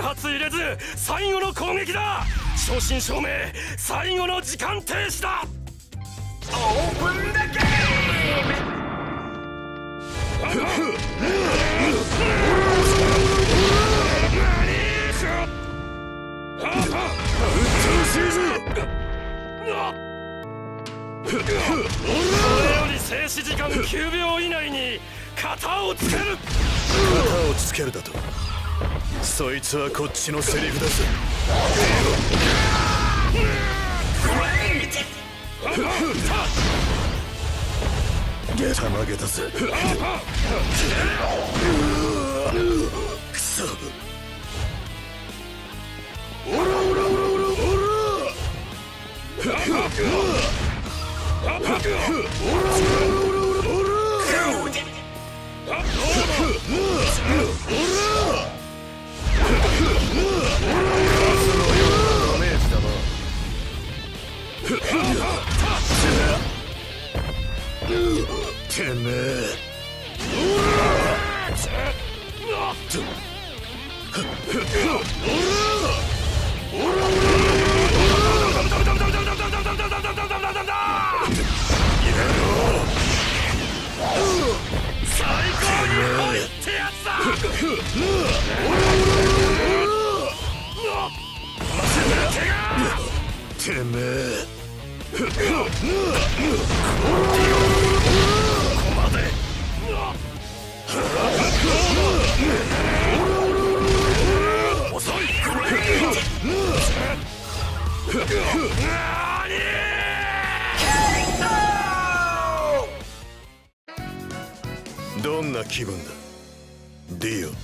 発入れず最後の攻撃だ。正真正銘最後の時間停止だ。オープンだゲーム。それより静止時間9秒以内に型をつける。 型をつけるだと。そいつはこっちのセリフだぜ。たまげたぜ。くそ。オラオラオラオラオラ。てめえ。 最高に濃いってやつだ。 てめえ。ここまで。遅い。 どんな気分だ、ディオ。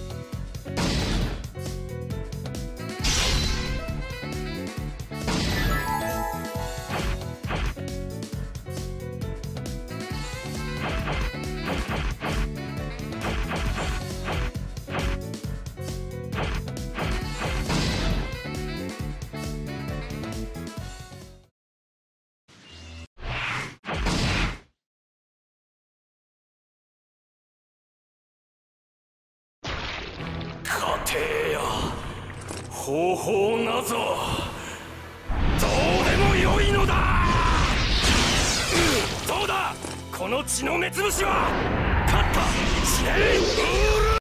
方法なぞどうでもよいのだ。どうだこの血の目つぶしは。勝ったしねえ。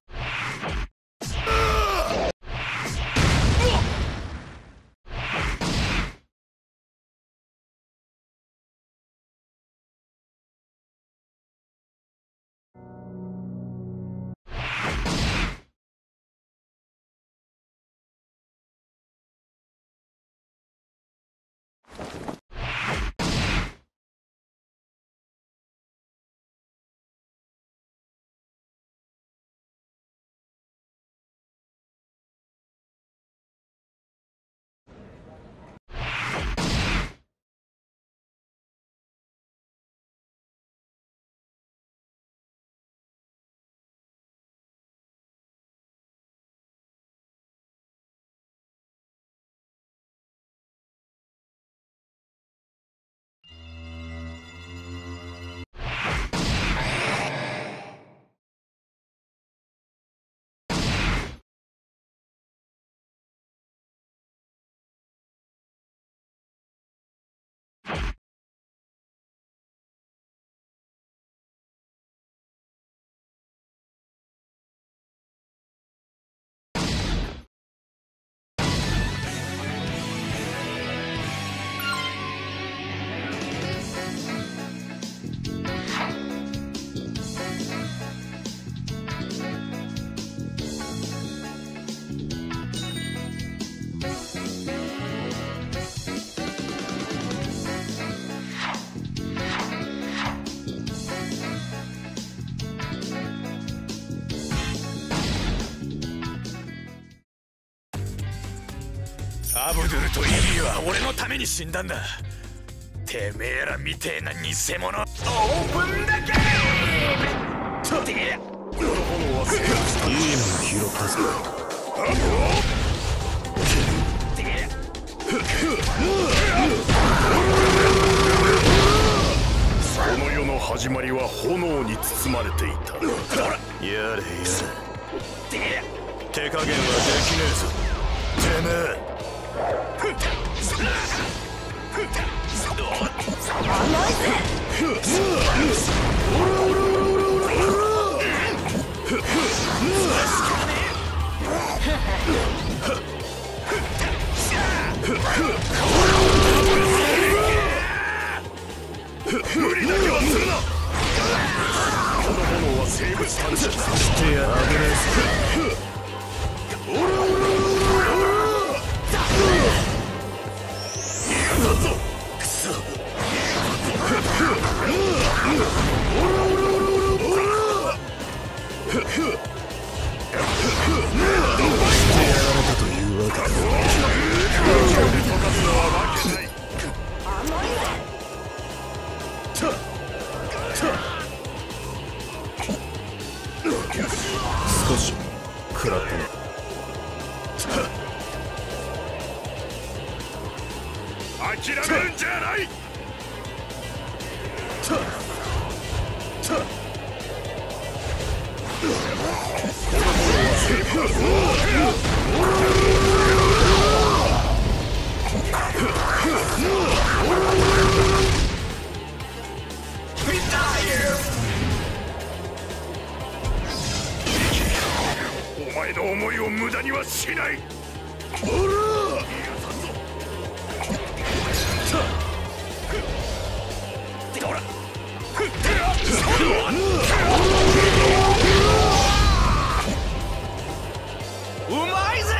アブドゥルとイリーは俺のために死んだんだ。てめえらみてえな偽物。オープンだけ。てめえ。いいの拾ったぞ。この世の始まりは炎に包まれていた。やれやれ。 手加減はできねえぞてめえ。 無理だけはするな。この炎は生物探知させてやらねえぞ。やったぞ。くそ。してやられたというわけだ。少し食らったね。諦めるんじゃない。お前の思いを無駄にはしない。うまいぜ。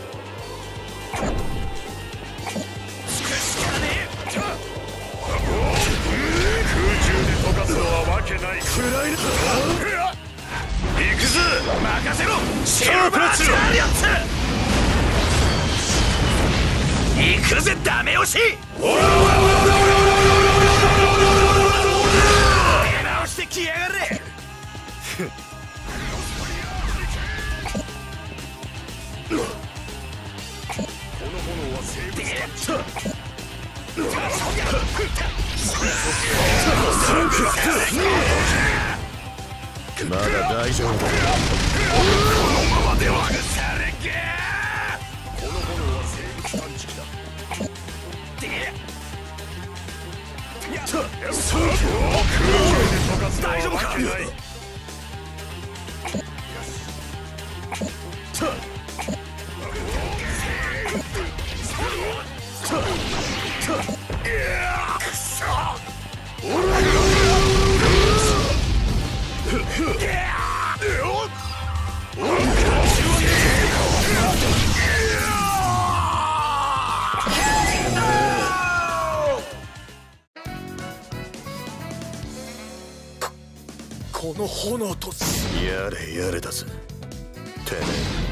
空中で溶かすのはわけない。暗いな。行くぞ。任せろシルバーチャリオット。行くぜダメ押し。出直してきやがれ。この炎は生物探知。まだ大丈夫だ。このままではされけ。この炎は生物探知機だ。大丈夫か。この炎とやれやれだぜてめえ。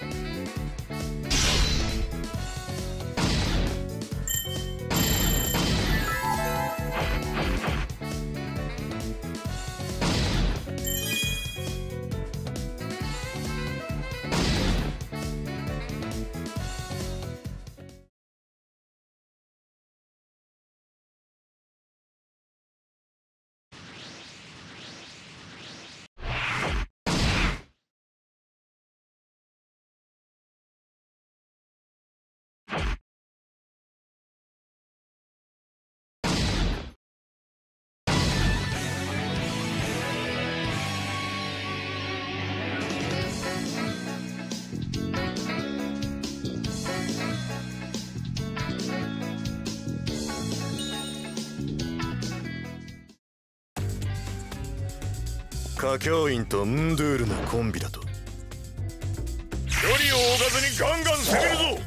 歌教員とンドゥールのコンビだと。距離を置かずにガンガン攻めるぞ。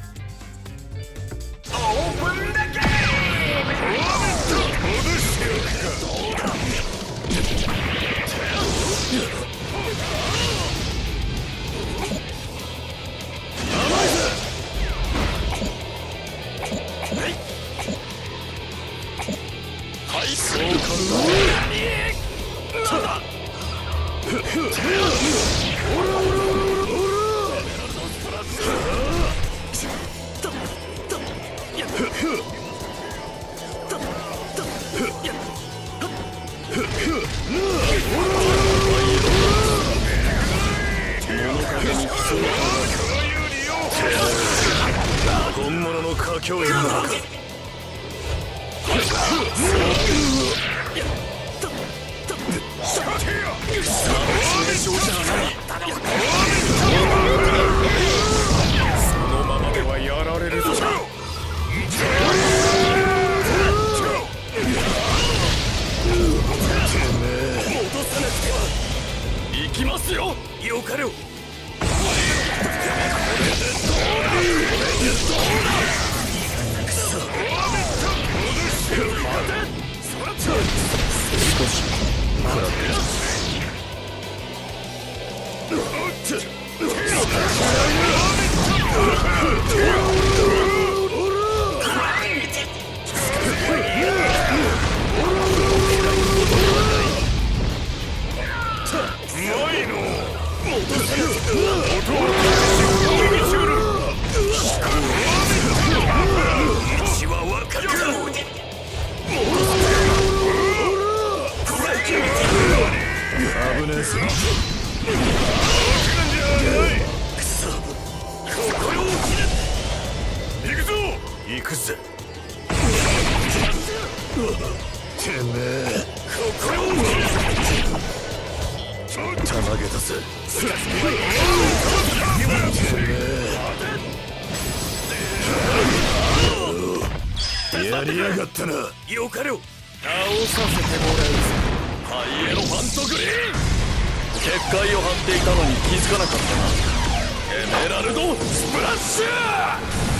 オープンだけ。戻しておくか。甘いぜ。はい、そうか。物陰に潜本物の佳境園なのか。そのままではやられるぞ。 行きますよ、よかれ。 危ねえぞ。 行くぞ。 行くぜ。てめえたまげたぜ。やりやがったな。 よかれを倒させてもらうぞ。ハイエロファントグリーン。結界を張っていたのに気づかなかったな。エメラルドスプラッシュ。